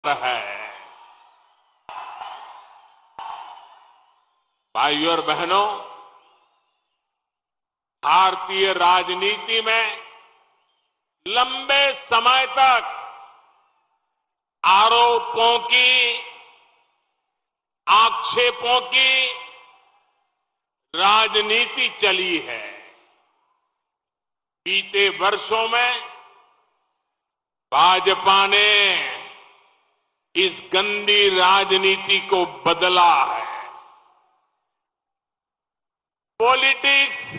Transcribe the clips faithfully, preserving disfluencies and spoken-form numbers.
है। भाइयों और बहनों, भारतीय राजनीति में लंबे समय तक आरोपों की, आक्षेपों की राजनीति चली है। बीते वर्षों में भाजपा ने इस गंदी राजनीति को बदला है। पॉलिटिक्स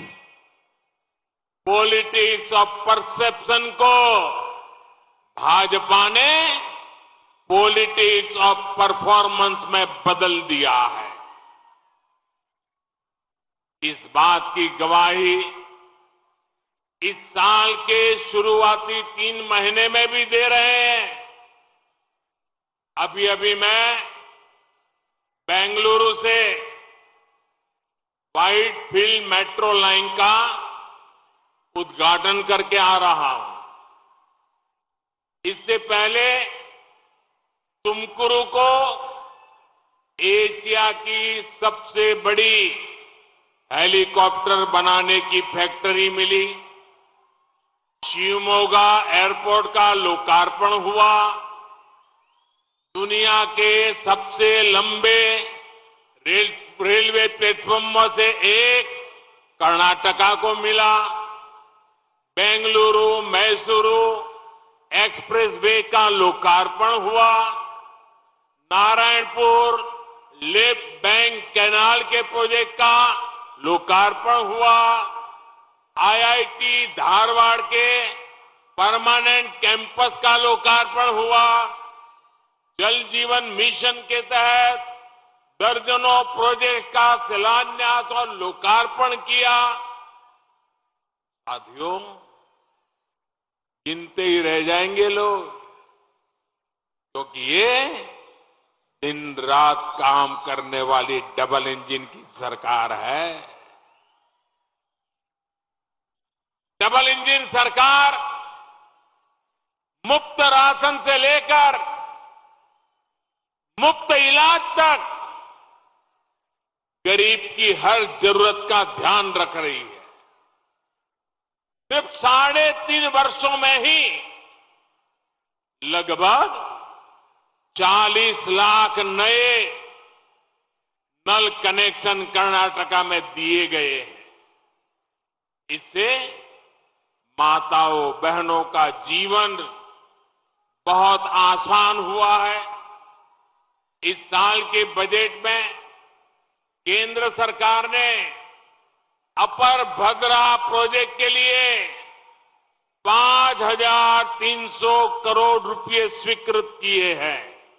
पॉलिटिक्स ऑफ परसेप्शन को भाजपा ने पॉलिटिक्स ऑफ परफॉर्मेंस में बदल दिया है। इस बात की गवाही इस साल के शुरुआती तीन महीने में भी दे रहे हैं। अभी अभी मैं बेंगलुरु से व्हाइट फील्ड मेट्रो लाइन का उद्घाटन करके आ रहा हूं। इससे पहले तुमकुरु को एशिया की सबसे बड़ी हेलीकॉप्टर बनाने की फैक्ट्री मिली। शिवमोगा एयरपोर्ट का लोकार्पण हुआ। दुनिया के सबसे लंबे रेल रेलवे प्लेटफॉर्म से एक कर्नाटका को मिला। बेंगलुरु मैसूरू एक्सप्रेसवे का लोकार्पण हुआ। नारायणपुर लेफ्ट बैंक कैनाल के प्रोजेक्ट का लोकार्पण हुआ। आईआईटी धारवाड़ के परमानेंट कैंपस का लोकार्पण हुआ। जल जीवन मिशन के तहत दर्जनों प्रोजेक्ट का शिलान्यास और लोकार्पण किया। साथियों, गिनते ही रह जाएंगे लोग, क्योंकि ये दिन रात काम करने वाली डबल इंजन की सरकार है। डबल इंजन सरकार मुफ्त राशन से लेकर मुफ्त इलाज तक गरीब की हर जरूरत का ध्यान रख रही है। सिर्फ साढ़े तीन वर्षों में ही लगभग चालीस लाख नए नल कनेक्शन कर्नाटका में दिए गए हैं। इससे माताओं बहनों का जीवन बहुत आसान हुआ है। इस साल के बजट में केंद्र सरकार ने अपर भद्रा प्रोजेक्ट के लिए पांच हजार तीन सौ करोड़ रुपए स्वीकृत किए हैं।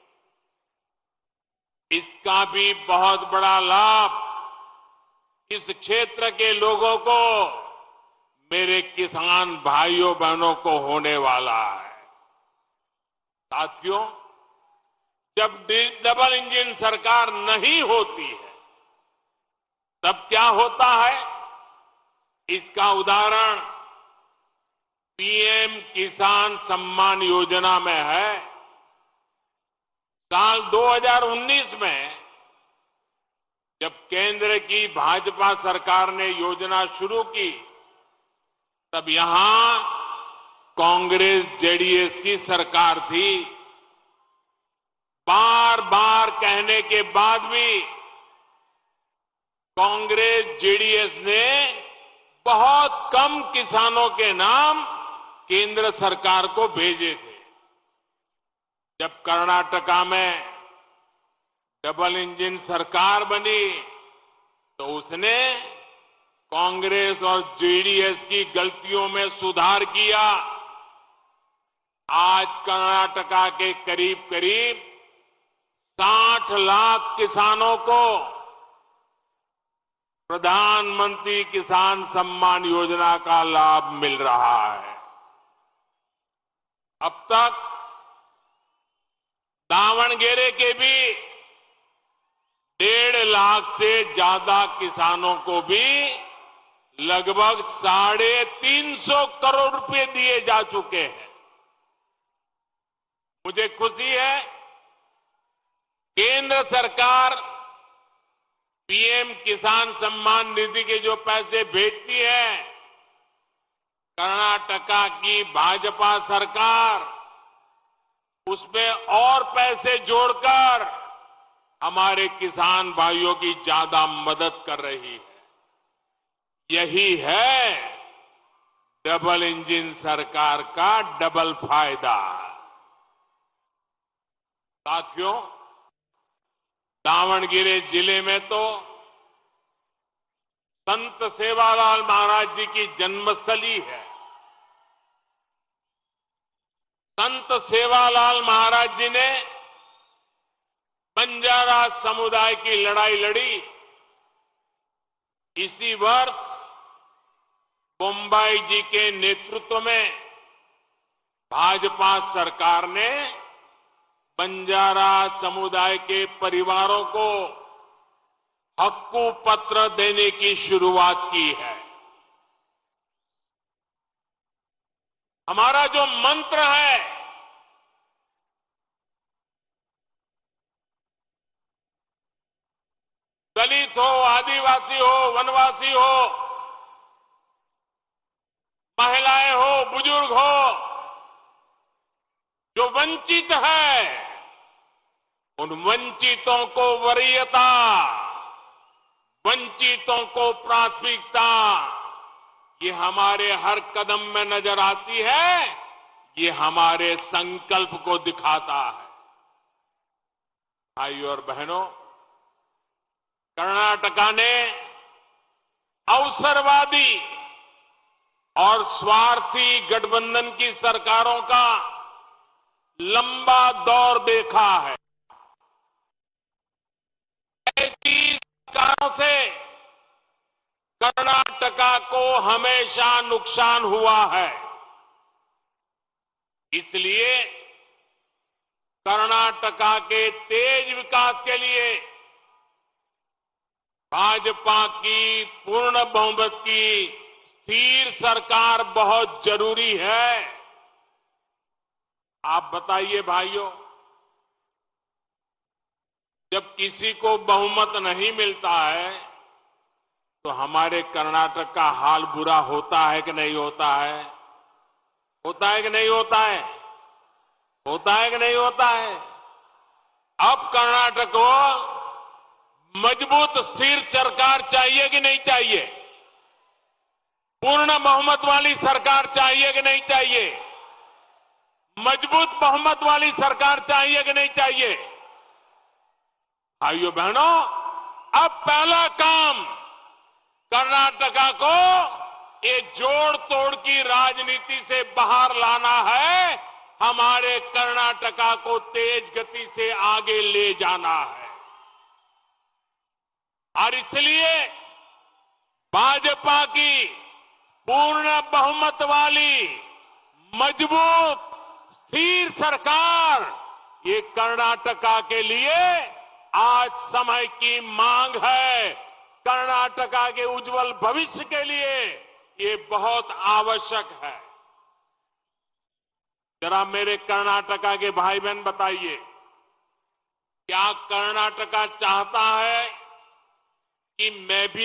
इसका भी बहुत बड़ा लाभ इस क्षेत्र के लोगों को, मेरे किसान भाइयों बहनों को होने वाला है। साथियों, जब डबल इंजन सरकार नहीं होती है तब क्या होता है, इसका उदाहरण पीएम किसान सम्मान योजना में है। साल दो हज़ार उन्नीस में जब केंद्र की भाजपा सरकार ने योजना शुरू की, तब यहां कांग्रेस जेडीएस की सरकार थी। बार बार कहने के बाद भी कांग्रेस जेडीएस ने बहुत कम किसानों के नाम केंद्र सरकार को भेजे थे। जब कर्नाटका में डबल इंजन सरकार बनी तो उसने कांग्रेस और जेडीएस की गलतियों में सुधार किया। आज कर्नाटका के करीब करीब साठ लाख किसानों को प्रधानमंत्री किसान सम्मान योजना का लाभ मिल रहा है। अब तक दावणगेरे के भी डेढ़ लाख से ज्यादा किसानों को भी लगभग साढ़े तीन सौ करोड़ रुपए दिए जा चुके हैं। मुझे खुशी है केंद्र सरकार पीएम किसान सम्मान निधि के जो पैसे भेजती है, कर्नाटका की भाजपा सरकार उसमें और पैसे जोड़कर हमारे किसान भाइयों की ज्यादा मदद कर रही है। यही है डबल इंजन सरकार का डबल फायदा। साथियों, दावणगिरी जिले में तो संत सेवालाल महाराज जी की जन्मस्थली है। संत सेवालाल महाराज जी ने बंजारा समुदाय की लड़ाई लड़ी। इसी वर्ष बोम्बाई जी के नेतृत्व में भाजपा सरकार ने बंजारा समुदाय के परिवारों को हक्कू पत्र देने की शुरुआत की है। हमारा जो मंत्र है, दलित हो, आदिवासी हो, वनवासी हो, महिलाएं हो, बुजुर्ग हो, जो वंचित है, उन वंचितों को वरीयता, वंचितों को प्राथमिकता, ये हमारे हर कदम में नजर आती है। ये हमारे संकल्प को दिखाता है। भाइयों और बहनों, कर्नाटका ने अवसरवादी और स्वार्थी गठबंधन की सरकारों का लंबा दौर देखा है। ऐसी सरकारों से कर्नाटका को हमेशा नुकसान हुआ है। इसलिए कर्नाटका के तेज विकास के लिए भाजपा की पूर्ण बहुमत की स्थिर सरकार बहुत जरूरी है। आप बताइए भाइयों, जब किसी को बहुमत नहीं मिलता है तो हमारे कर्नाटक का हाल बुरा होता है कि नहीं होता है? होता है कि नहीं होता है? होता है कि नहीं होता है? अब कर्नाटक को मजबूत स्थिर सरकार चाहिए कि नहीं चाहिए? पूर्ण बहुमत वाली सरकार चाहिए कि नहीं चाहिए? मजबूत बहुमत वाली सरकार चाहिए कि नहीं चाहिए? भाइयों बहनों, अब पहला काम कर्नाटका को ये जोड़ तोड़ की राजनीति से बाहर लाना है। हमारे कर्नाटका को तेज गति से आगे ले जाना है। और इसलिए भाजपा की पूर्ण बहुमत वाली मजबूत स्थिर सरकार, ये कर्नाटका के लिए आज समय की मांग है। कर्नाटका के उज्जवल भविष्य के लिए ये बहुत आवश्यक है। जरा मेरे कर्नाटका के भाई बहन बताइए, क्या कर्नाटका चाहता है कि मैं भी